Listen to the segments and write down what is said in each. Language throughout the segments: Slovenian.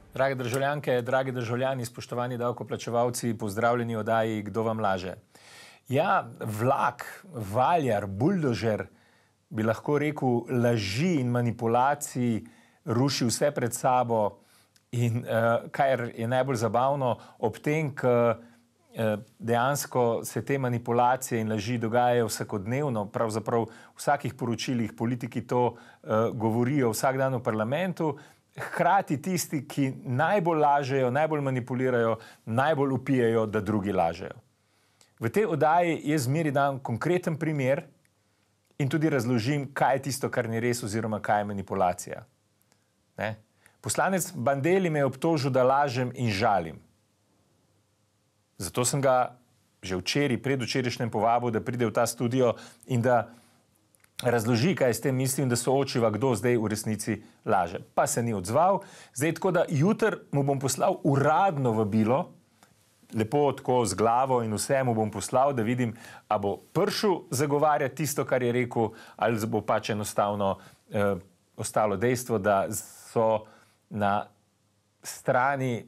Drage državljanke, dragi državljani, spoštovani davkoplačevalci, pozdravljeni v oddaji Kdo vam laže. Ja, vlak, valjar, buldožer, bi lahko rekel, laži in manipulacij ruši vse pred sabo in kar je najbolj zabavno, ob tem, ko dejansko se te manipulacije in laži dogajajo vsakodnevno, pravzaprav v vsakih poročilih politiki to govorijo vsak dan v parlamentu, hkrati tisti, ki najbolj lažejo, najbolj manipulirajo, najbolj vpijejo, da drugi lažejo. V tej oddaji jaz zmeri dam konkreten primer in tudi razložim, kaj je tisto, kar ni res oziroma kaj je manipulacija. Ne? Poslanec Bandelli me je obtožil, da lažem in žalim. Zato sem ga že včeraj, predvčerajšnjem povabil, da pride v ta studio in da razloži, kaj s tem mislim, da soočiva, kdo zdaj v resnici laže. Pa se ni odzval. Zdaj tako, da jutri mu bom poslal uradno vabilo, lepo tako z glavo in vse mu bom poslal, da vidim, a bo prišel zagovarjati tisto, kar je rekel, ali bo pač enostavno ostalo dejstvo, da so na strani,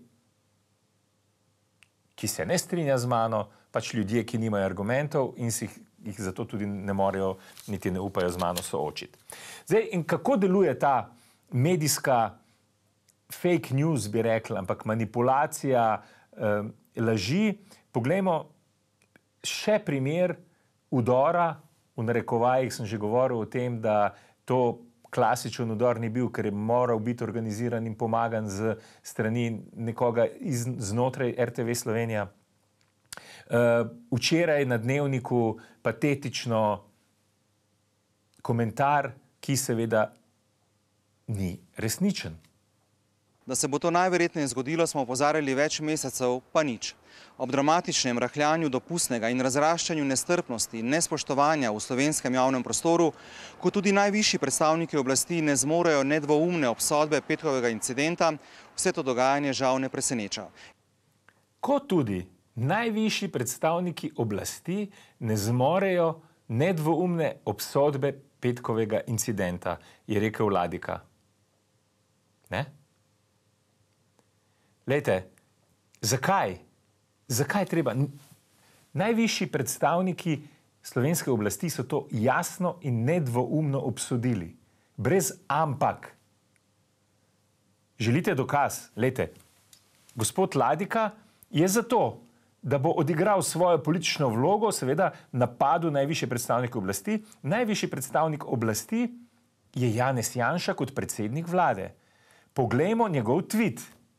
ki se ne strinja z mano, pač ljudje, ki nimajo argumentov in jih zato tudi ne morejo, niti ne upajo z mano soočiti. Zdaj, in kako deluje ta medijska fake news, bi rekla, ampak manipulacija, laži? Poglejmo še primer vdora, v narekovajih sem že govoril o tem, da to klasičen vdor ni bil, ker je moral biti organiziran in pomagan z strani nekoga znotraj RTV Slovenija. Včeraj na Dnevniku patetično komentar, ki seveda ni resničen. Da se bo to najverjetneje zgodilo, smo opozarjali več mesecev, pa nič. Ob dramatičnem rahljanju dopustnega in razraščanju nestrpnosti in nespoštovanja v slovenskem javnem prostoru, ko tudi najvišji predstavniki oblasti ne zmorejo nedvoumne obsodbe petkovega incidenta, vse to dogajanje žal ne preseneča. Ko tudi najvišji predstavniki oblasti ne zmorejo nedvoumne obsodbe petkovega incidenta, je rekel Vladika. Ne? Lejte, zakaj? Zakaj treba? Najvišji predstavniki slovenske oblasti so to jasno in nedvoumno obsodili. Brez ampak. Želite dokaz? Lejte, gospod Vladika je zato, da bo odigral svojo politično vlogo, seveda napadel najvišje predstavnike oblasti. Najvišji predstavnik oblasti je Janez Janša kot predsednik vlade. Poglejmo njegov tweet.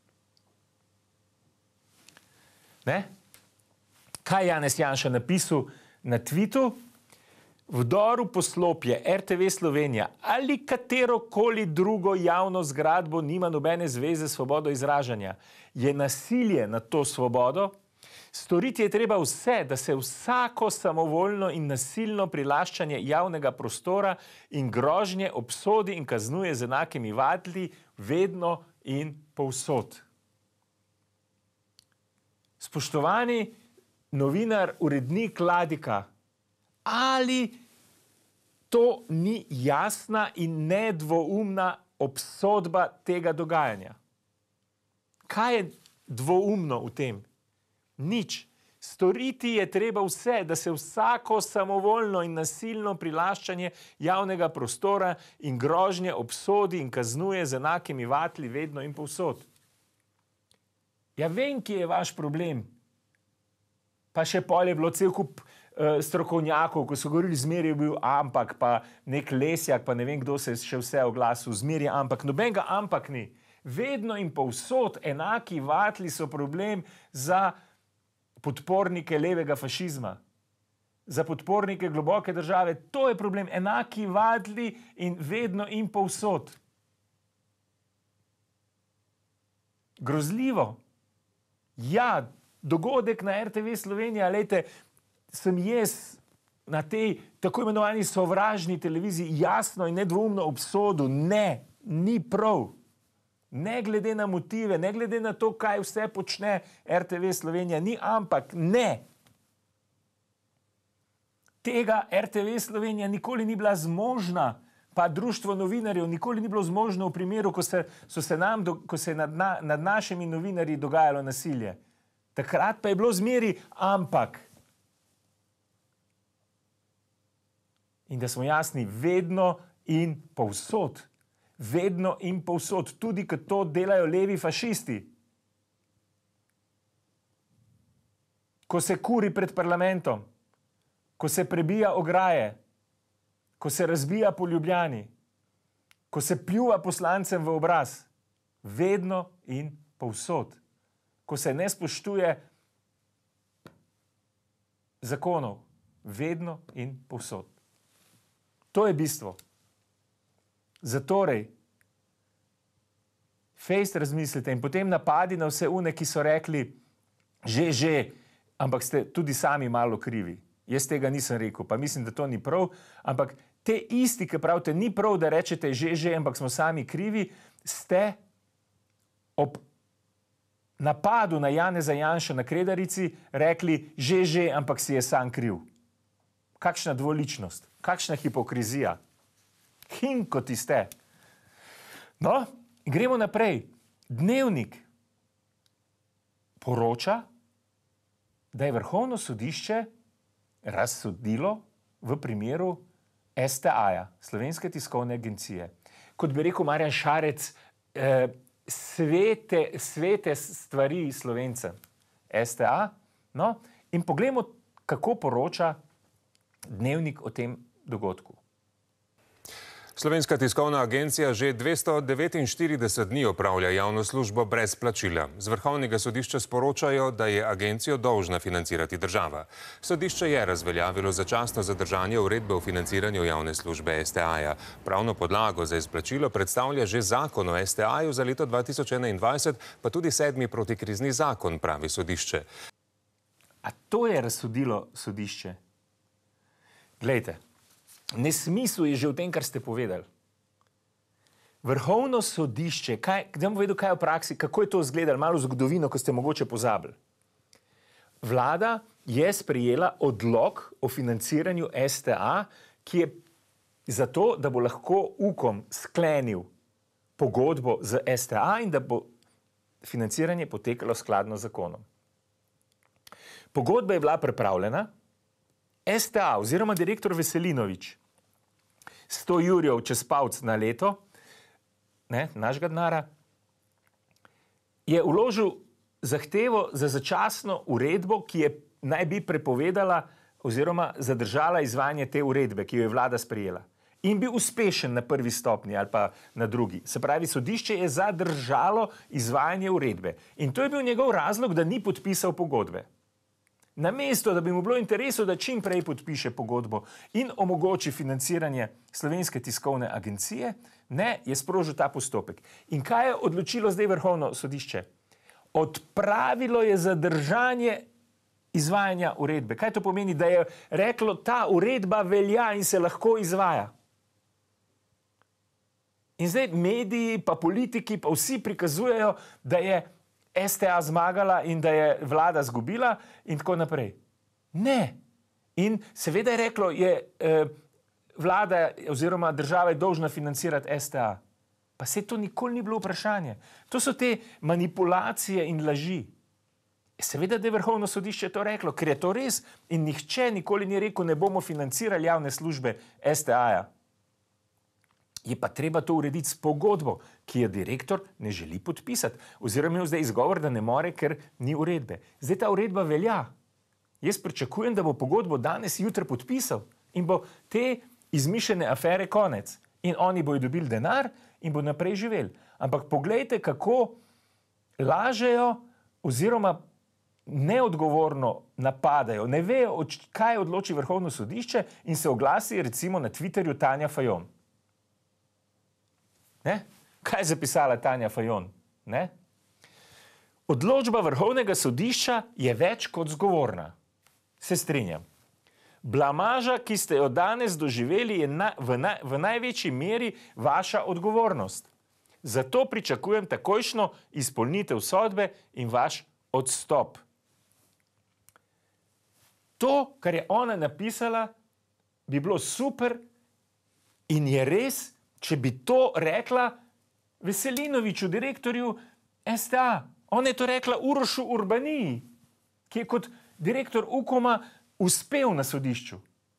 Ne? Kaj je Janez Janša napisal na tweetu? Vdor v poslopje RTV Slovenija ali katerokoli drugo javno zgradbo nima nobene zveze s svobodo izražanja. Je nasilje nad to svobodo. Storiti je treba vse, da se vsako samovoljno in nasilno prilaščanje javnega prostora in grožnje obsodi in kaznuje z enakimi vatli vedno in povsod. Spoštovani novinar, urednik Vladika, ali to ni jasna in nedvoumna obsodba tega dogajanja? Kaj je dvoumno v tem? Nič. Storiti je treba vse, da se vsako samovoljno in nasilno prilaščanje javnega prostora in grožnje obsodi in kaznuje z enakimi vatli vedno in povsod. Ja, vem, kje je vaš problem. Pa še pol je bilo cel kup strokovnjakov, ko so govorili, zmeri je bil ampak, pa nek Lesjak, pa ne vem, kdo se je še vse oglasil, zmeri je ampak. Nobenega ampak ni. Vedno in povsod enaki vatli so problem za podpornike levega fašizma. Za podpornike globoke države. To je problem. Enaki vatli in vedno in povsod. Grozljivo. Ja, dogodek na RTV Slovenija, lejte, sem jaz na tej tako imenovani sovražni televiziji jasno in nedvoumno obsodil. Ne, ni prav. Ne glede na motive, ne glede na to, kaj vse počne RTV Slovenija, ni ampak, ne. Tega RTV Slovenija nikoli ni bila zmožna pa društvo novinarjev nikoli ni bilo zmožno v primeru, ko se je nad našimi novinarji dogajalo nasilje. Takrat pa je bilo zmeri ampak. In da smo jasni, vedno in povsod. Vedno in povsod, tudi ko to delajo levi fašisti. Ko se kuri pred parlamentom, ko se prebija ograje, ko se razbija po Ljubljani, ko se pljuva poslancem v obraz, vedno in povsod, ko se ne spoštuje zakonov, vedno in povsod. To je bistvo. Zatorej, fejst razmislite in potem napadi na vse une, ki so rekli, že, ampak ste tudi sami malo krivi. Jaz tega nisem rekel, pa mislim, da to ni prav, ampak te isti, ki pravite, ni prav, da rečete že, ampak smo sami krivi, ste ob napadu na Janeza Janšo na Kredarici rekli že, ampak si je sam kriv. Kakšna dvoličnost, kakšna hipokrizija. Hinkoti ste. No, gremo naprej. Dnevnik poroča, da je Vrhovno sodišče razsodilo v primeru STA-ja, Slovenske tiskovne agencije. Kot bi rekel Marjan Šarec, svete stvari Slovencem. STA. No, in poglejmo, kako poroča Dnevnik o tem dogodku. Slovenska tiskovna agencija že 249 dni opravlja javno službo brez plačila. Z Vrhovnega sodišča sporočajo, da je agencijo dolžna financirati država. Sodišče je razveljavilo začasno zadržanje uredbe o financiranju javne službe STA-ja. Pravno podlago za izplačilo predstavlja že zakon o STA-ju za leto 2021, pa tudi 7. protikrizni zakon, pravi sodišče. A to je razsodilo sodišče? Glejte. Nesmisel je že v tem, kar ste povedali. Vrhovno sodišče, da bom povedal, kaj je v praksi, kako je to izgledalo, malo zgodovino, ko ste mogoče pozabili. Vlada je sprejela odlok o financiranju STA, ki je zato, da bo lahko UKOM sklenil pogodbo z STA in da bo financiranje potekalo skladno z zakonom. Pogodba je bila pripravljena, STA oziroma direktor Veselinovič, 100 jurjev čez palc na leto, našega denara, je vložil zahtevo za začasno uredbo, ki naj bi prepovedala oziroma zadržala izvajanje te uredbe, ki jo je vlada sprejela. In bil uspešen na prvi stopnji ali pa na drugi. Se pravi, sodišče je zadržalo izvajanje uredbe. In to je bil njegov razlog, da ni podpisal pogodbe. Namesto, da bi mu bilo interesu, da čim prej podpiše pogodbo in omogoči financiranje Slovenske tiskovne agencije, je sprožil ta postopek. In kaj je odločilo zdaj Vrhovno sodišče? Odpravilo je zadržanje izvajanja uredbe. Kaj to pomeni? Da je reklo, ta uredba velja in se lahko izvaja. In zdaj mediji, pa politiki, pa vsi prikazujejo, da je STA zmagala in da je vlada zgubila in tako naprej. Ne. In seveda je reklo, vlada oziroma država je dolžna financirati STA. Pa se to nikoli ni bilo vprašanje. To so te manipulacije in laži. Seveda, da je Vrhovno sodišče to reklo, ker je to res in nihče nikoli ni rekel, ne bomo financirali javne službe STA-ja. Je pa treba to urediti s pogodbo, ki jo direktor ne želi podpisati. Oziroma je zdaj izgovor, da ne more, ker ni uredbe. Zdaj ta uredba velja. Jaz pričakujem, da bo pogodbo danes, jutri podpisal in bo te izmišljene afere konec. In oni bodo dobili denar in bodo naprej živeli. Ampak poglejte, kako lažejo oziroma neodgovorno napadajo. Ne vejo, kaj odloči Vrhovno sodišče in se oglasi recimo na Twitterju Tanja Fajon. Kaj je zapisala Tanja Fajon? Odločba Vrhovnega sodišča je več kot zgovorna. Se strinjam. Blamaža, ki ste jo danes doživeli, je v največji meri vaša odgovornost. Zato pričakujem takojšno izpolnitev sodbe in vaš odstop. To, kar je ona napisala, bi bilo super, In je res, če bi to rekla Veselinoviču, direktorju STA. On je to rekla Urošu Urbaniji, ki je kot direktor Ukoma uspel na sodišču.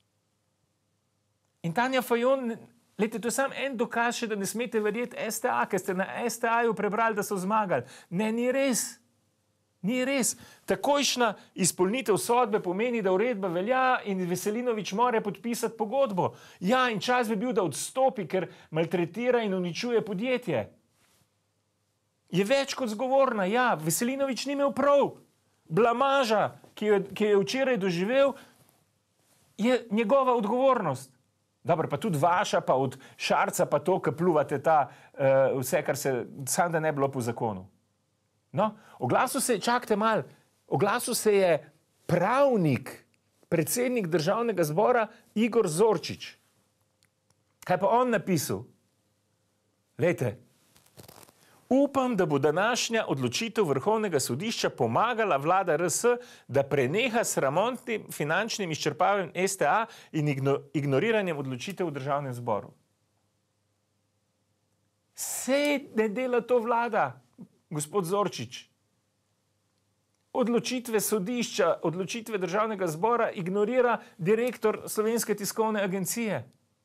In Tanja Fajon, glejte, to je samo en dokaz, še da ne smete verjeti STA, ker ste na STA-ju prebrali, da so zmagali. Ne, ni res. Ni res. Takojšnja izpolnitev sodbe pomeni, da uredba velja in Veselinovič mora podpisati pogodbo. Ja, in čas bi bil, da odstopi, ker maltretira in uničuje podjetje. Je več kot zgovorna. Ja, Veselinovič ni imel prav. Blamaža, ki je včeraj doživel, je njegova odgovornost. Dobro, pa tudi vaša, pa od Šarca, pa to, ki pljuvate vse, kar se, sam da ne bilo po zakonu. No, oglasil se je, čakajte malo, oglasil se je pravnik, predsednik Državnega zbora Igor Zorčič. Kaj pa on napisal? Glejte, upam, da bo današnja odločitev Vrhovnega sodišča pomagala vlada RS, da preneha s sramotnim finančnim izčrpavanjem STA in ignoriranjem odločitev v Državnem zboru. Sej ne dela to vlada, gospod Zorčič. Odločitve sodišča, odločitve Državnega zbora ignorira direktor Slovenske tiskovne agencije.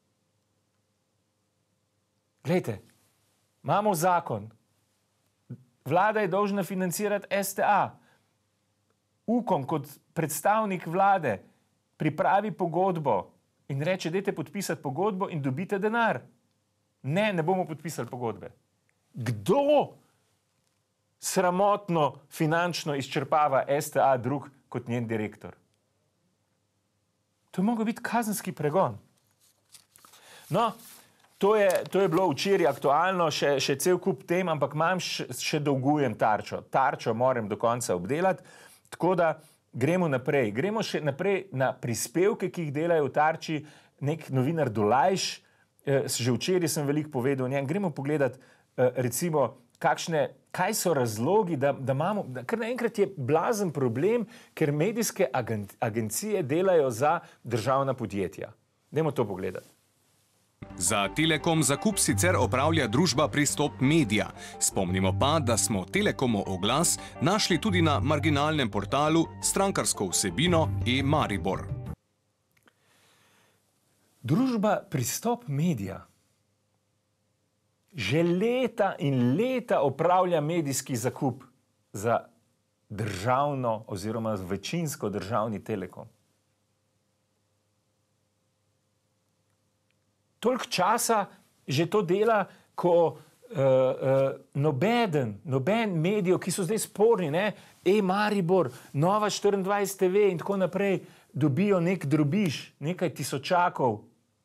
Glejte, imamo zakon. Vlada je dolžna financirati STA. Ukom kot predstavnik vlade pripravi pogodbo in reče, dajte podpisati pogodbo in dobite denar. Ne bomo podpisali pogodbe. Kdo sramotno finančno izčrpava STA drug kot njen direktor? To je mogel biti kazenski pregon. No, to je bilo včeraj aktualno, še cel kup tem, ampak imam še dolgujem Tarčo. Tarčo moram do konca obdelati, tako da gremo naprej. Gremo še naprej na prispevke, ki jih delajo v Tarči. Nek novinar Dolajš, že včeraj sem veliko povedal o njem. Gremo pogledati recimo, kaj so razlogi, da imamo, ker naenkrat je blazen problem, ker medijske agencije delajo za državna podjetja. Dajmo to pogledati. Za Telekom zakup sicer opravlja družba Pristop Media. Spomnimo pa, da smo Telekomov oglas našli tudi na marginalnem portalu strankarsko vsebino e-Maribor. Družba Pristop Media že leta in leta opravlja medijski zakup za državno oziroma večinsko državni Telekom. Toliko časa že to dela, ko noben medijev, ki so zdaj sporni, e-Maribor, Nova 24 TV in tako naprej, dobijo nek drobiž, nekaj tisočakov.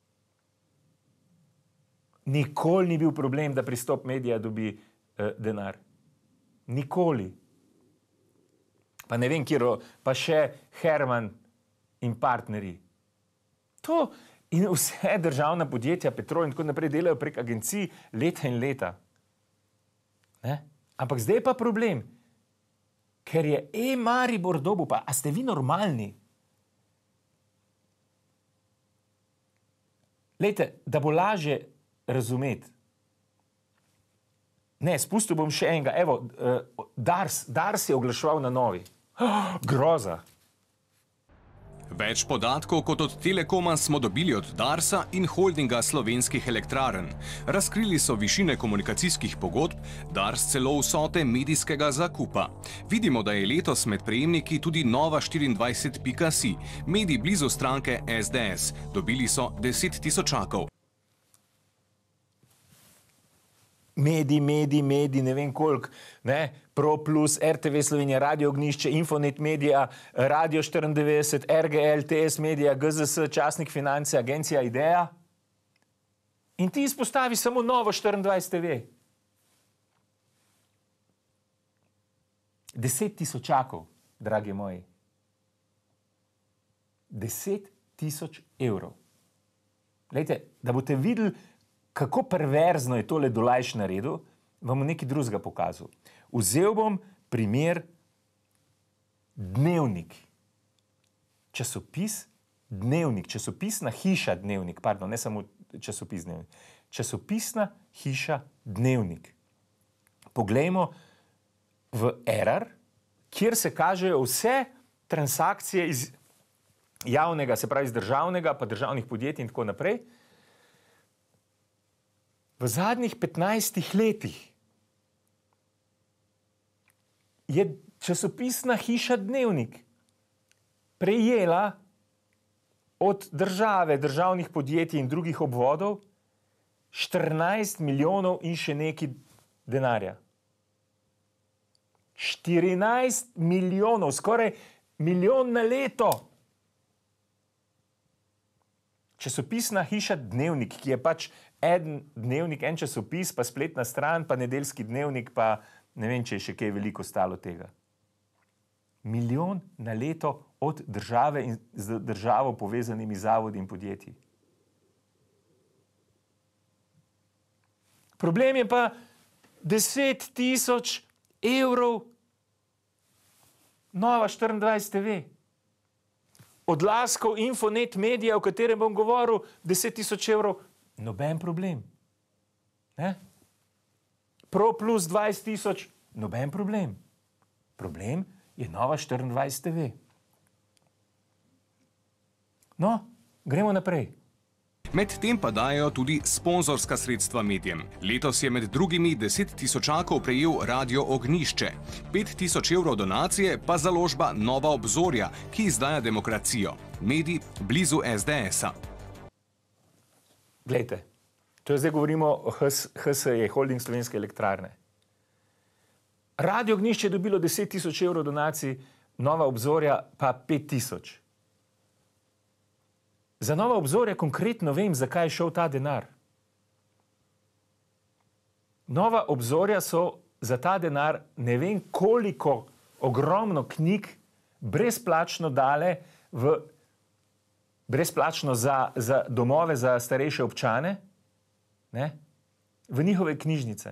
Nikoli ni bil problem, da Pristop Media dobi denar. Nikoli. Pa ne vem, pa še Herman in partnerji. To in vse državna podjetja, Petrol in tako naprej delajo prek agencij leta in leta. Ne? Ampak zdaj je pa problem, ker je e-Maribor dobil, pa a ste vi normalni? Glejte, da bo lažje razumeti. Ne, spustil bom še enega. Evo, Dars je oglaševal na Novi. Groza. Več podatkov kot od Telekoma smo dobili od Darsa in holdinga Slovenskih elektrarn. Razkrili so višine komunikacijskih pogodb, Dars celo vsote medijskega zakupa. Vidimo, da je letos med prejemniki tudi Nova24.si, medij blizu stranke SDS. Dobili so 10 tisočakov. Mediji, ne vem koliko, Pro Plus, RTV Slovenija, Radio Ognjišče, Infonet Media, Radio 94, RGL, TS Media, GZS, Časnik Finance, Agencija Ideja. In ti izpostavi samo Novo 24 TV. 10 tisočakov, dragi moji. 10 tisoč evrov. Glejte, da boste videli, kako perverzno je tole Dolajš naredil, vam bom nekaj drugega pokazal. Vzel bom primer Dnevnik. Časopis Dnevnik, časopisna hiša Dnevnik, pardon, ne samo časopis Dnevnik? Časopisna hiša Dnevnik. Poglejmo v Erar, kjer se kažejo vse transakcije iz javnega, se pravi iz državnega, pa državnih podjetij in tako naprej. V zadnjih 15 letih je časopisna hiša Dnevnik prejela od države, državnih podjetij in drugih obvodov 14 milijonov in še nekaj denarja. 14 milijonov, skoraj milijon na leto. Časopisna hiša Dnevnik, ki je pač en dnevnik, en časopis, pa spletna stran, pa nedeljski dnevnik, pa ne vem, če je še kaj veliko stalo tega. Milijon na leto od države in z državo povezanimi zavodi in podjetji. Problem je pa 10 000 evrov Nova 24 TV. Odlaskov Infonet Media, o katerem bom govoril, 10 000 evrov, noben problem. Ne? Pro plus 20 000, noben problem. Problem je Nova 24 TV. No, gremo naprej. Medtem pa dajo tudi sponzorska sredstva medijem. Letos je med drugimi 10 tisočakov prejel Radio Ognjišče, 5 000 evrov donacije pa založba Nova obzorja, ki izdaja Demokracijo, medij blizu SDS-a. Glejte, to je zdaj govorimo o HSE, Holding Slovenske elektrarne. Radio Ognjišče je dobilo 10 000 evrov donacij, Nova obzorja pa 5 000. Za Nova obzorja konkretno vem, zakaj je šel ta denar. Nova obzorja so za ta denar ne vem koliko ogromno knjig brezplačno dale brezplačno za domove za starejše občane, ne, v njihove knjižnice.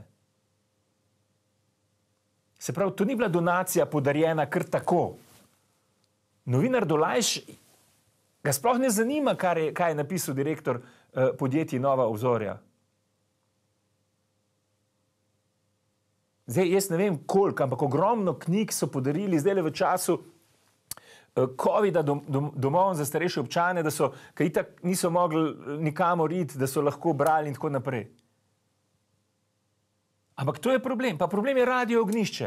Se pravi, to ni bila donacija podarjena kar tako. Novinar Dolajš ga sploh ne zanima, kaj je napisal direktor podjetij Nova obzorja. Zdaj, jaz ne vem koliko, ampak ogromno knjig so podarili zdaj v času COVID-a domovom za starejše občane, da so, kaj itak niso mogli nikamor iti, da so lahko brali in tako naprej. Ampak to je problem. Pa problem je Radio Ognjišče.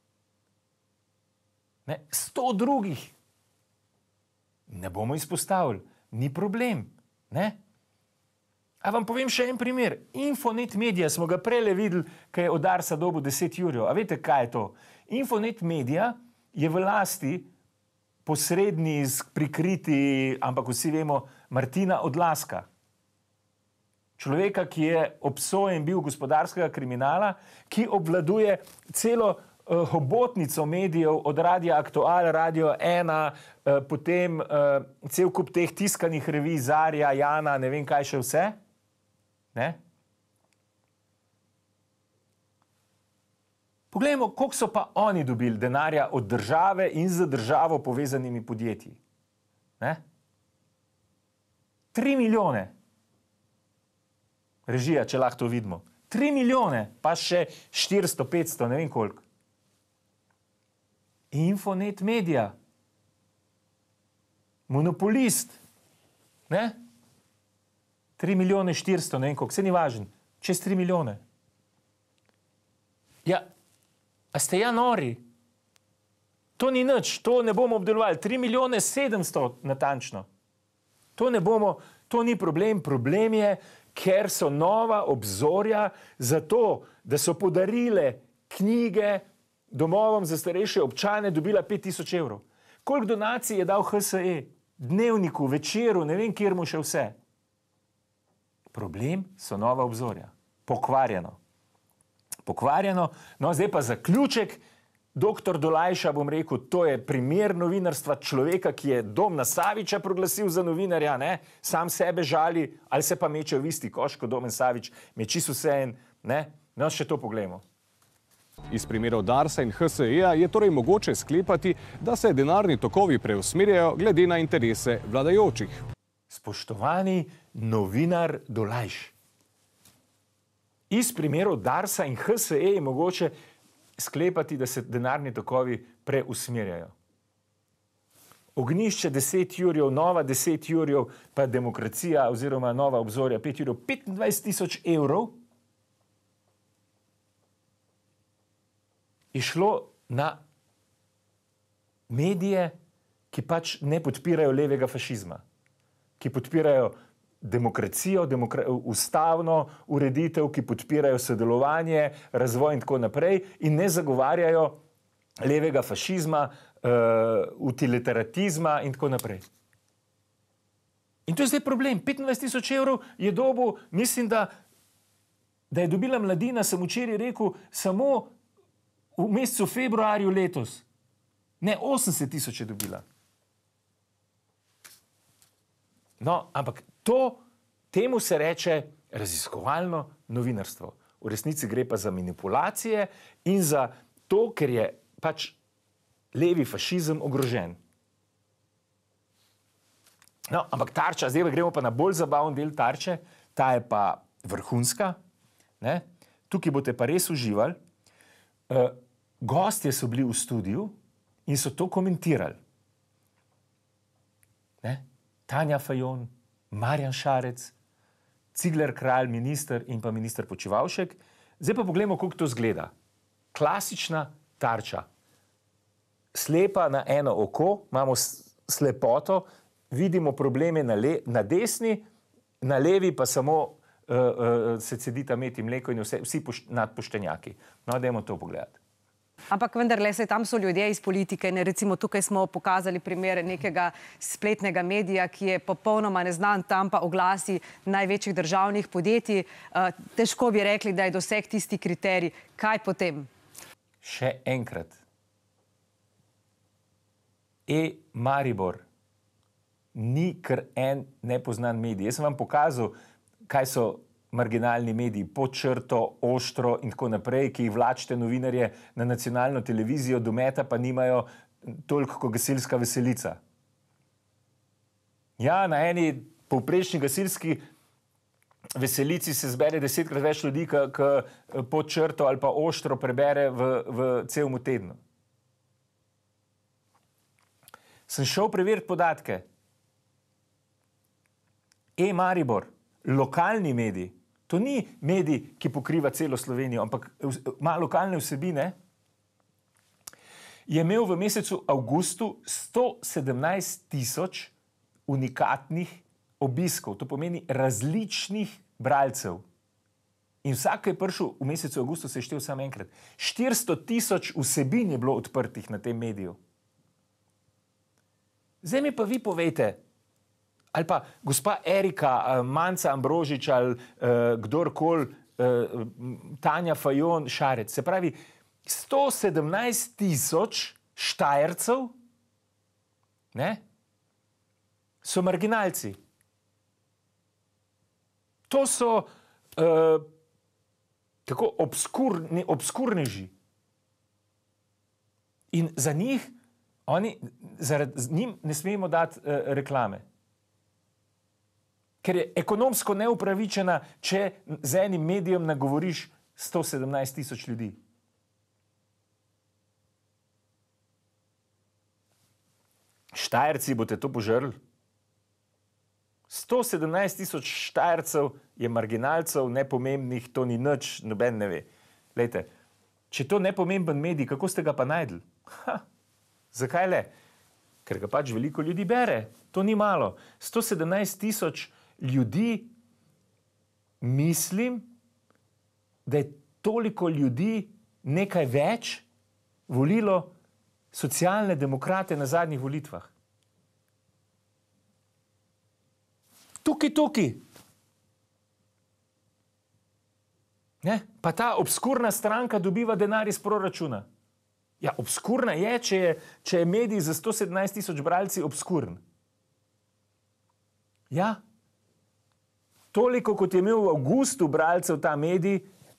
100 drugih. Ne bomo izpostavili. Ni problem. Ne? A vam povem še en primer. Infonet Media, smo ga prele videli, kaj je od Darsa dobil 10 jurjev. A veste, kaj je to? Infonet Media je v lasti posredni, prikriti, ampak vsi vemo, Martina Odlazka. Človeka, ki je obsojen bil gospodarskega kriminala, ki obvladuje celo hobotnico medijev, od Radia Aktual, Radio 1, potem cel kup teh tiskanih revij, Zarja, Jana, ne vem kaj še vse. Ne? Poglejmo, koliko so pa oni dobili denarja od države in z državo povezanimi podjetji. Ne? 3 milijone. Režija, če lahko to vidimo. 3 milijone, pa še 400, 500, ne vem koliko. Infonet Media. Monopolist. Ne? 3 milijone 400, ne vem koliko, se ni važen. Čez 3 milijone. Ja, a ste ja nori? To ni nič, to ne bomo obdelovali. 3 milijone 700 natančno. To ne bomo, to ni problem. Problem je, ker so Nova obzorja zato, da so podarile knjige domovom za starejše občane, dobila 5 000 evrov. Koliko donacij je dal HSE, Dnevniku, Večeru, ne vem, kjer mu še vse. Problem so Nova obzorja. Pokvarjeno. Pokvarjeno. No, zdaj pa zaključek. Doktor Dolajša, bom rekel, to je primer novinarstva človeka, ki je Domna Saviča proglasil za novinarja, ne? Sam sebe žali, ali se pa meče v isti koš kot Domen Savič, meči vse en, ne? No, še to poglejmo. Iz primerov Darsa in HSE-ja je torej mogoče sklepati, da se denarni tokovi preusmerjajo glede na interese vladajočih. Spoštovani, novinar Dolajš. Iz primerov Darsa in HSE je mogoče sklepati, da se denarni tokovi preusmerjajo. Ognišče 10 jurjev, Nova 10 jurjev, pa Demokracija oziroma Nova obzorja 5 jurjev, 25 000 evrov je šlo na medije, ki pač ne podpirajo levega fašizma, ki podpirajo demokracijo, ustavno ureditev, ki podpirajo sodelovanje, razvoj in tako naprej in ne zagovarjajo levega fašizma, utilitarizma in tako naprej. In to je zdaj problem. 25 000 evrov je dobil, mislim, da je dobila Mladina, sem včeraj rekel, samo v mesecu februarju letos. Ne, 80 000 je dobila. No, ampak temu se reče raziskovalno novinarstvo. V resnici gre pa za manipulacije in za to, ker je pač levi fašizem ogrožen. No, ampak Tarča, zdaj gremo pa na bolj zabaven del Tarče, ta je pa vrhunska. Ne? Tukaj boste pa res uživali. Gostje so bili v studiu in so to komentirali. Ne? Tanja Fajon, Marjan Šarec, Cigler Kralj, minister in pa minister Počivalšek. Zdaj pa pogledamo, kako to zgleda. Klasična Tarča. Slepa na eno oko, imamo slepoto, vidimo probleme na desni, na levi pa samo se cedita med in mleko in vsi nadpoštenjaki. No, dajmo to pogledati. Ampak vendarle se tam so ljudje iz politike. Recimo tukaj smo pokazali primer nekega spletnega medija, ki je popolnoma neznan, tam pa oglasi največjih državnih podjetij. Težko bi rekli, da je doseg tisti kriterij. Kaj potem? Še enkrat. Maribor ni kar en nepoznan medij. Jaz sem vam pokazal, kaj so marginalni mediji, Pod črto, Oštro in tako naprej, ki jih vlačite novinarje na nacionalno televizijo, dometa pa nimajo toliko kot gasilska veselica. Ja, na eni povprečni gasilski veselici se zbere 10-krat več ljudi, ki Pod črto ali pa Oštro prebere v celem tednu. Sem šel preveriti podatke. Maribor, lokalni medij, to ni medij, ki pokriva celo Slovenijo, ampak ima lokalne vsebine, je imel v mesecu avgustu 117 000 unikatnih obiskov. To pomeni različnih bralcev. In vsak, ki je prišel v mesecu avgustu, se je štel samo enkrat. 400 000 vsebin je bilo odprtih na tem mediju. Zdaj mi pa vi povejte, ali pa gospa Erika, Manca Ambrožič ali kdorkoli, Tanja Fajon, Šarec. Se pravi, 117 000 Štajercev, ne, so marginalci. To so tako obskurneži. In za njih, z njim ne smemo dati reklame. Ker je ekonomsko neupravičena, če z enim medijem nagovoriš 117 000 ljudi. Štajerci boste to požrli? 117 000 Štajercev je marginalcev, nepomembnih, to ni nič, noben ne ve. Glejte, če to nepomemben medij, kako ste ga pa najdli? Zakaj le? Ker ga pač veliko ljudi bere. To ni malo. 117 000 ljudi, mislim, da je toliko ljudi nekaj več volilo socialne demokrate na zadnjih volitvah. Tukaj. Ne? Pa ta obskurna stranka dobiva denar iz proračuna. Ja, obskurna je, če je medij za 117 000 bralci obskurn. Ja, toliko, kot je imel v avgustu bralcev ta medij,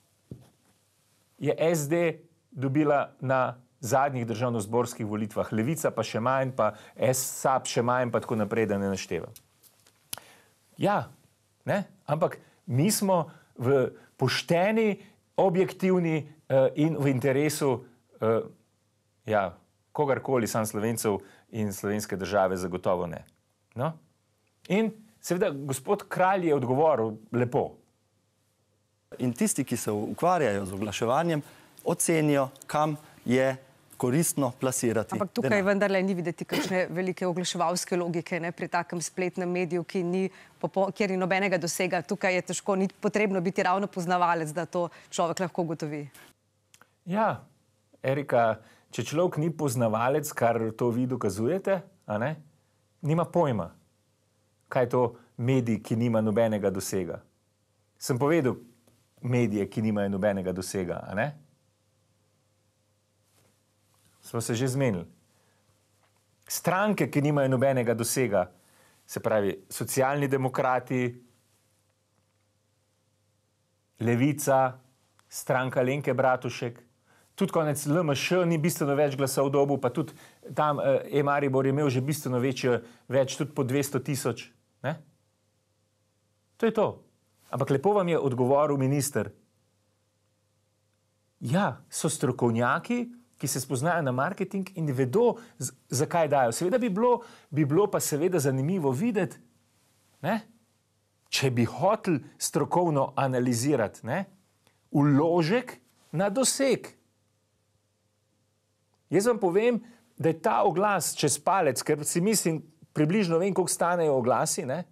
je SD dobila na zadnjih državnozborskih volitvah. Levica pa še manj, pa SAB še manj, pa tako naprej, da ne naštevam. Ja, Ne? Ampak mi smo v pošteni, objektivni in v interesu kogarkoli, sam Slovencev in slovenske države zagotovo ne. No? In seveda gospod Kralj je odgovoril lepo. In tisti, ki se ukvarjajo z oglaševanjem, ocenijo, kam je koristno plasirati. Ampak tukaj vendarle ni videti kakšne velike oglaševalske logike, ne, pri takem spletnem mediju, kjer ni nobenega dosega. Tukaj je težko, ni potrebno biti ravno poznavalec, da to človek lahko ugotovi. Ja, Erika, če človek ni poznavalec, kar to vi dokazujete, a ne, nima pojma, kaj je to medij, ki nima nobenega dosega. Sem povedal medije, ki nimajo nobenega dosega, a ne? Smo se že zmenili. Stranke, ki nimajo nobenega dosega, se pravi Socialni demokrati, Levica, stranka Alenke Bratušek, tudi konec LMŠ ni bistveno več glasov dobil, pa tudi tam Maribor je imel že bistveno več, tudi po 200 000. Ne? To je to. Ampak lepo vam je odgovoril minister. Ja, so strokovnjaki, ki se spoznajo na marketing in vedo, zakaj dajo. Seveda bi bilo pa seveda zanimivo videti, ne? Če bi hotel strokovno analizirati, ne? Vložek na doseg. Jaz vam povem, da je ta oglas čez palec, ker si mislim, približno vem, koliko stanejo oglasi, ne?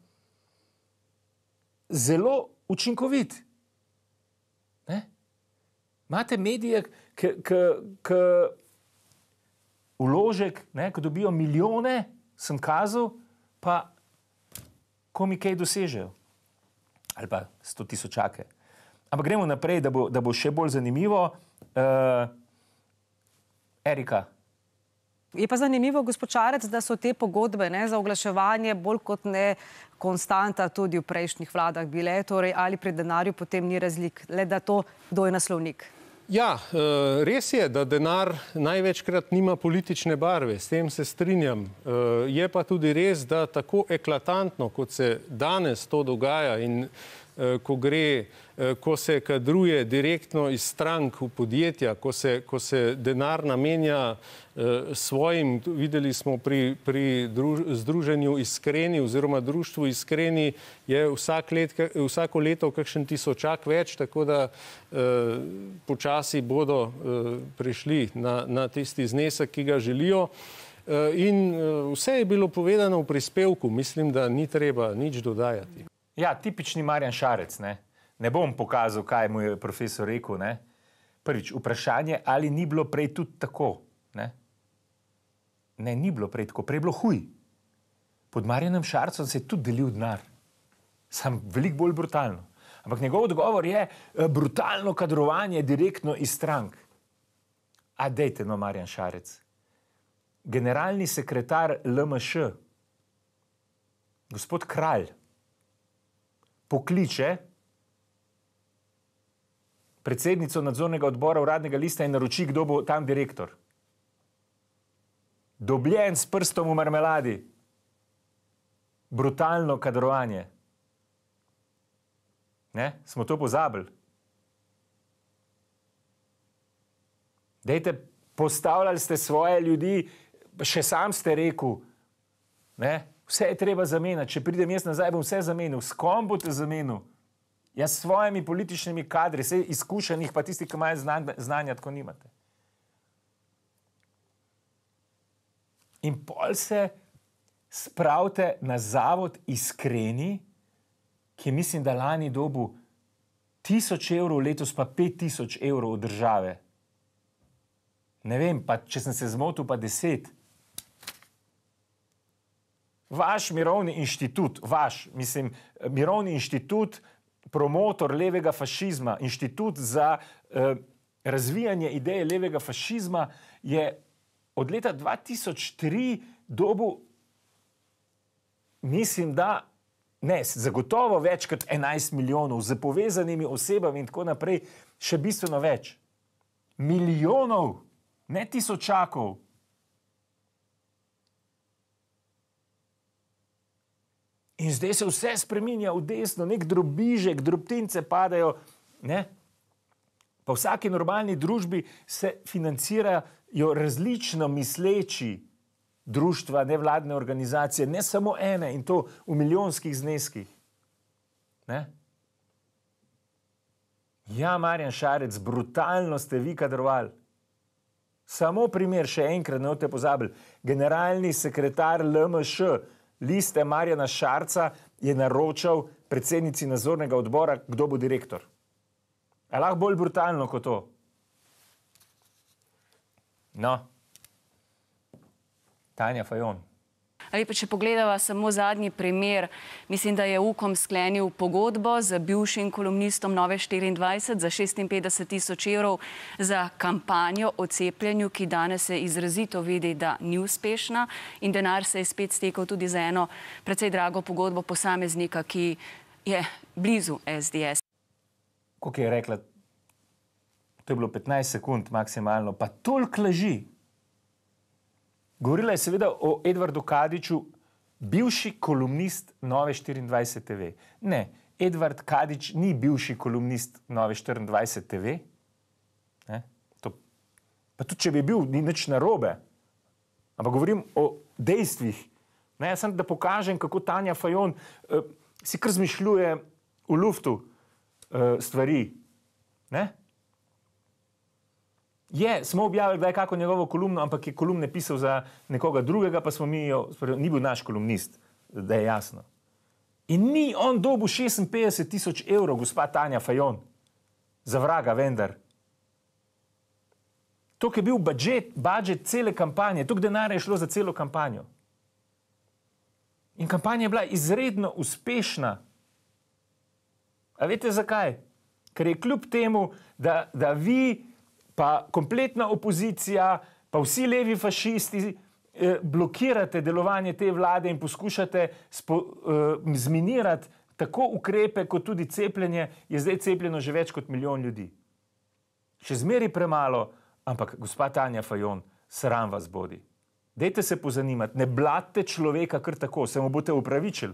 Zelo učinkovit. Ne? Imate medije, ki vložek, ko dobijo milijone, sem kazal, pa ko mi kaj dosežejo. Ali pa 100 000. Ampak gremo naprej, da bo še bolj zanimivo. Erika. Je pa zanimivo, gospod Šarec, da so te pogodbe za oglaševanje bolj kot ne konstanta tudi v prejšnjih vladah bile, torej ali pri denarju potem ni razlik, le da to, kdo je naslovnik. Ja, res je, da denar največkrat nima politične barve, s tem se strinjam. Je pa tudi res, da tako eklatantno, kot se danes to dogaja in ko se kadruje direktno iz strank v podjetja, ko se denar namenja svojim, videli smo pri združenju Iskreni oziroma društvu Iskreni, je vsako leto kakšen tisočak več, tako da počasi bodo prišli na tisti znesek, ki ga želijo. In vse je bilo povedano v prispevku, mislim, da ni treba nič dodajati. Ja, tipični Marjan Šarec, ne? Ne bom pokazal, kaj mu je profesor rekel, ne? Prvič, vprašanje, ali ni bilo prej tudi tako, ne? Ne, ni bilo prej tako, prej bilo huj. Pod Marjanom Šarcem se je tudi delil denar. Sam veliko bolj brutalno. Ampak njegov odgovor je brutalno kadrovanje direktno iz strank. A dejte, no, Marjan Šarec. Generalni sekretar LMŠ, gospod Kralj, pokliče predsednico nadzornega odbora Uradnega lista in naroči, kdo bo tam direktor. Dobljen s prstom v marmeladi. Brutalno kadrovanje. Ne? Smo to pozabili. Dejte, postavljali ste svoje ljudi, še sam ste rekel, ne? Vse je treba zamenjati. Če pridem jaz nazaj, bom vse zamenil. S kom boste zamenil? Jaz s svojimi političnimi kadri, vse izkušenih, pa tisti, ki imajo znanja, tako nimate. In pol se spravite na zavod Iskreni, ki mislim, da lani dobil 1000 evrov, letos pa 5000 evrov od države. Ne vem, pa če sem se zmotil, pa 10. Vaš mirovni inštitut, mirovni inštitut, promotor levega fašizma, inštitut za razvijanje ideje levega fašizma je od leta 2003 dobil, mislim, da ne, zagotovo več kot 11 milijonov z povezanimi osebami in tako naprej, še bistveno več. Milijonov, ne tisočakov. In zdaj se vse spreminja v desno, nek drobižek, drobtince padajo. Ne? Pa v vsaki normalni družbi se financirajo različno misleči društva, nevladne organizacije, ne samo ene in to v milijonskih zneskih. Ne? Ja, Marjan Šarec, brutalno ste vi kadrovali. Samo primer, še enkrat, ne boste pozabili. Generalni sekretar LMŠ, Liste Marjana Šarca, je naročal predsednici nadzornega odbora, kdo bo direktor. Je lahko bolj brutalno kot to? No. Tanja Fajon. Ali pa če pogledava samo zadnji primer, mislim, da je Ukom sklenil pogodbo z bivšim kolumnistom Nove24 za 56 000 evrov za kampanjo o cepljenju, ki danes se izrazito vidi, da ni uspešna, in denar se je spet stekel tudi za eno precej drago pogodbo posameznika, ki je blizu SDS. Koliko je rekla? To je bilo 15 sekund maksimalno, pa toliko laži. Govorila je seveda o Edvardu Kadiču, bivši kolumnist Nove24 TV. Ne, Edvard Kadič ni bivši kolumnist Nove24 TV. Ne? Pa tudi, če bi bil, ni nič narobe. Ampak govorim o dejstvih. Ne, jaz sem, da pokažem, kako Tanja Fajon si kar zmišljuje v luftu stvari. Ne? Smo objavili, da je kako njegovo kolumno, ampak je kolumne pisal za nekoga drugega, pa smo mi jo, ni bil naš kolumnist, da je jasno. In ni on dobil 56 000 evrov, gospa Tanja Fajon. Za vraga, vendar. To je bil budžet cele kampanje, toliko denarja je šlo za celo kampanjo. In kampanja je bila izredno uspešna. A veste zakaj? Ker je kljub temu, da vi pa kompletna opozicija, pa vsi levi fašisti blokirate delovanje te vlade in poskušate zminirati tako ukrepe, kot tudi cepljenje, je zdaj cepljeno že več kot 1 milijon ljudi. Še zmeri premalo, ampak gospa Tanja Fajon, sram vas bodi. Dejte se pozanimati, ne blatite človeka kar tako, se mu boste upravičili.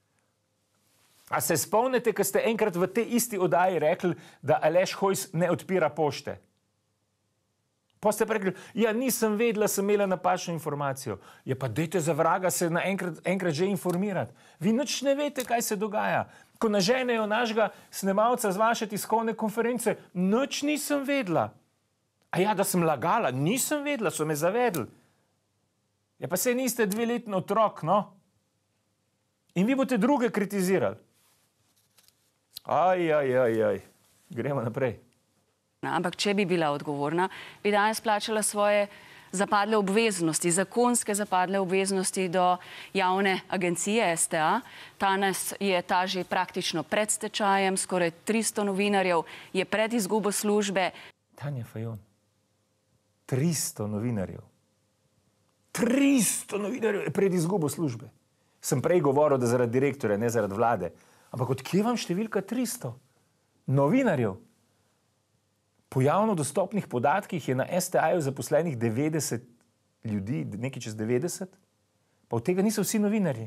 A se spomnite, ko ste enkrat v tej isti oddaji rekli, da Aleš Hojs ne odpira pošte? Pa ste pa rekli, ja, nisem vedela, sem imela napačno informacijo. Ja, pa dejte za vraga se enkrat že informirati. Vi nič ne veste, kaj se dogaja. Ko naženejo našega snemalca z vaše tiskovne konference, nič nisem vedela. A ja, da sem lagala, nisem vedela, so me zavedli. Ja, pa se niste 2-letni otrok, no? In vi boste druge kritizirali. Gremo naprej. Ampak če bi bila odgovorna, bi danes plačala svoje zapadle obveznosti, zakonske zapadle obveznosti do javne agencije STA. Danes je ta že praktično pred stečajem, skoraj 300 novinarjev je pred izgubo službe. Tanja Fajon, 300 novinarjev. 300 novinarjev je pred izgubo službe. Sem prej govoril, da zaradi direktorja, ne zaradi vlade. Ampak odkje vam številka 300 novinarjev? Po javno dostopnih podatkih je na STA-ju zaposlenih 90 ljudi, nekaj čez 90, pa od tega niso vsi novinarji.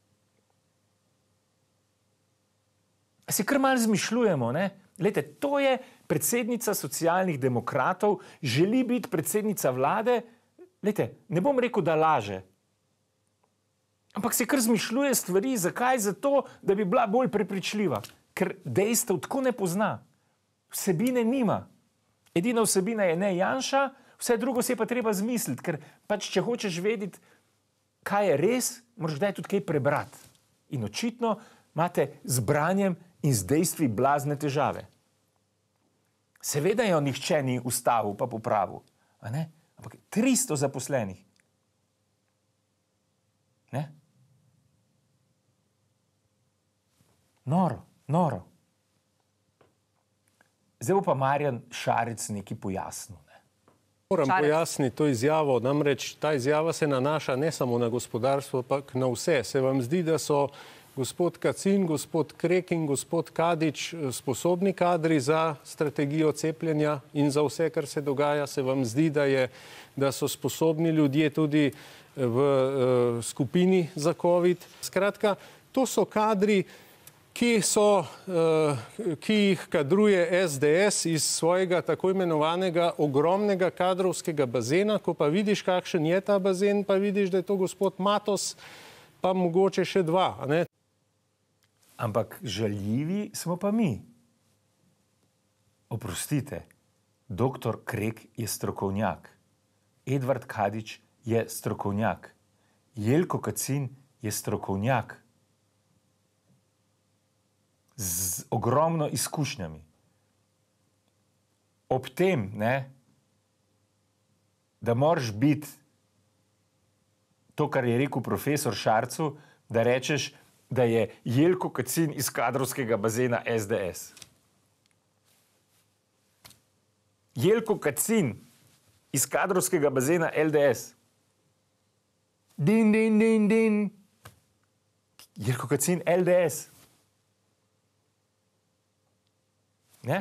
A si kar malo zmišljujemo, ne? Glejte, to je predsednica Socialnih demokratov, želi biti predsednica vlade, glejte, ne bom rekel, da laže, ampak se kar zmišljuje stvari, zakaj? Zato, da bi bila bolj prepričljiva, ker dejstev tako ne pozna, vsebine nima. Edina vsebina je ne Janša, vse drugo se je pa treba zmisliti, ker pač, če hočeš vedeti, kaj je res, moraš daj tudi kaj prebrati. In očitno imate z branjem in z dejstvi blazne težave. Seveda jo nihče ni ustavil pa popravil, a ne? Ampak 300 zaposlenih. Ne? Noro, noro. Zdaj bo pa Marjan Šarec nekaj pojasnil. Moram pojasniti to izjavo, namreč ta izjava se nanaša ne samo na gospodarstvo, ampak na vse. Se vam zdi, da so gospod Kacin, gospod Krek in gospod Kadič sposobni kadri za strategijo cepljenja in za vse, kar se dogaja? Se vam zdi, da so sposobni ljudje tudi v skupini za COVID? Skratka, To so kadri, ki jih kadruje SDS iz svojega tako imenovanega ogromnega kadrovskega bazena. Ko pa vidiš, kakšen je ta bazen, pa vidiš, da je to gospod Matos, pa mogoče še dva. Ne? Ampak žaljivi smo pa mi. Oprostite, doktor Krek je strokovnjak. Edvard Kadič je strokovnjak. Jelko Kacin je strokovnjak. Z ogromno izkušnjami. Ob tem, ne, da moraš biti to, kar je rekel profesor Šarcu, da rečeš, da je Jelko Kacin iz kadrovskega bazena SDS. Jelko Kacin iz kadrovskega bazena LDS. Din, din, din, din. Jelko Kacin LDS. Ne?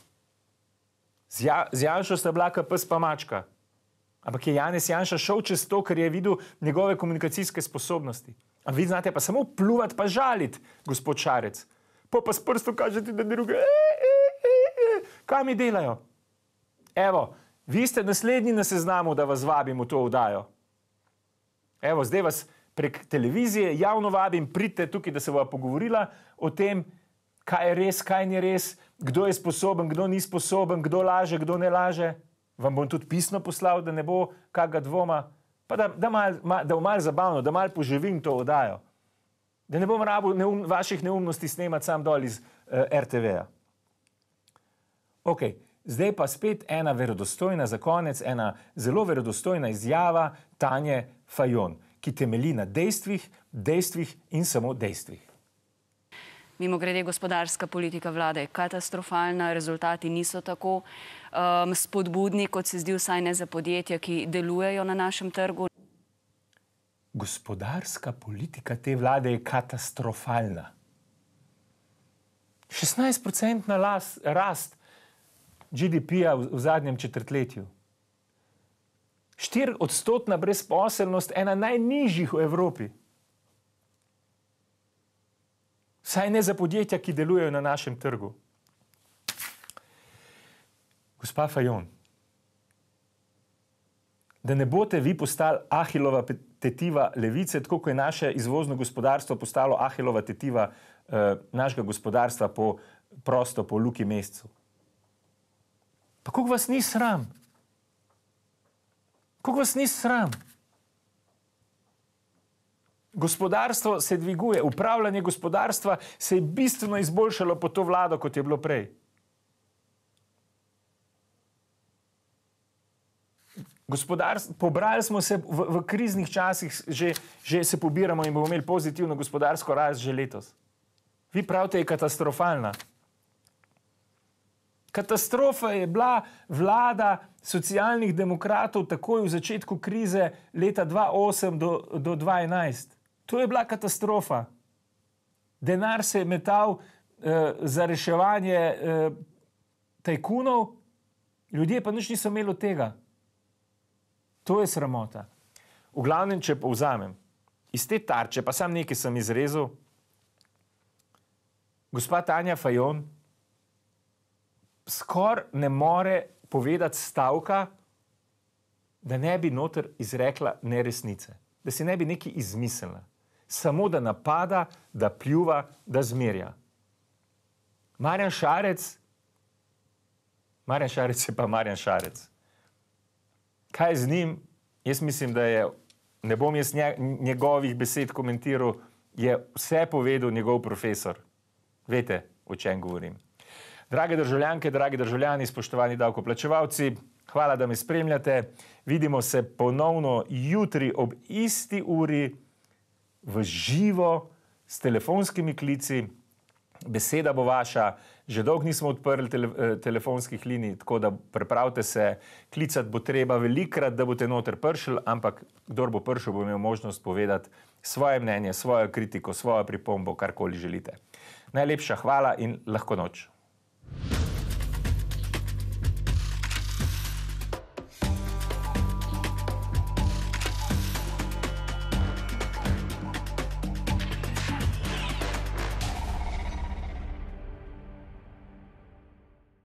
Z Janšo sta bila kot pes pa mačka. Ampak je Janez Janša šel čez to, ker je videl njegove komunikacijske sposobnosti. A vi znate pa samo pljuvati pa žaliti, gospod Šarec. Pa s prstom kažete, da druge. Kaj mi delajo? Evo, vi ste naslednji na seznamu, da vas vabim v to oddajo. Evo, zdaj vas prek televizije javno vabim, pridite tukaj, da se bova pogovorila o tem, kaj je res, kaj ni res, kdo je sposoben, kdo ni sposoben, kdo laže, kdo ne laže. Vam bom tudi pisno poslal, da ne bo kakega dvoma. Pa da bo malo zabavno, da malo poživim to oddajo. Da ne bom rabil vaših neumnosti snemati sam dol iz RTV-ja. Ok, zdaj pa spet ena verodostojna, za konec, ena zelo verodostojna izjava Tanje Fajon, ki temelji na dejstvih in samo dejstvih. Mimogrede, gospodarska politika vlade je katastrofalna, rezultati niso tako spodbudni, kot se zdi vsaj ne za podjetja, ki delujejo na našem trgu. Gospodarska politika te vlade je katastrofalna. 16% rast GDP-ja v zadnjem četrtletju. 4% brezposelnost, ena najnižjih v Evropi. Saj ne za podjetja, ki delujejo na našem trgu. Gospa Fajon, da ne boste vi postali Ahilova tetiva levice, tako kot je naše izvozno gospodarstvo postalo Ahilova tetiva našega gospodarstva prosto po Luki Mescu. Pa koliko vas ni sram? Koliko vas ni sram? Gospodarstvo se dviguje, upravljanje gospodarstva se je bistveno izboljšalo pod to vlado, kot je bilo prej. Pobrali smo se v kriznih časih, že se pobiramo in bomo imeli pozitivno gospodarsko rast že letos. Vi pravite, je katastrofalna. Katastrofa je bila vlada socialnih demokratov takoj v začetku krize leta 2008 do 2011. To je bila katastrofa. Denar se je metal za reševanje tajkunov, ljudje pa nič niso imeli od tega. To je sramota. V glavnem, če povzamem, iz te tarče, pa sam nekaj sem izrezal, gospa Tanja Fajon skoraj ne more povedati stavka, da ne bi noter izrekla neresnice, da si ne bi nekaj izmislila. Samo da napada, da pljuva, da zmerja. Marjan Šarec je pa Marjan Šarec. Kaj z njim? Jaz mislim, da je, ne bom jaz njegovih besed komentiral, je vse povedal njegov profesor. Veste, o čem govorim. Drage državljanke, dragi državljani, spoštovani davkoplačevalci, hvala, da me spremljate. Vidimo se ponovno jutri ob isti uri v živo s telefonskimi klici. Beseda bo vaša. Že dolgo nismo odprli telefonskih linij, tako da pripravite se. Klicati bo treba velikrat, da boste noter prišli, ampak kdor bo prišel, bo imel možnost povedati svoje mnenje, svojo kritiko, svojo pripombo, karkoli želite. Najlepša hvala in lahko noč.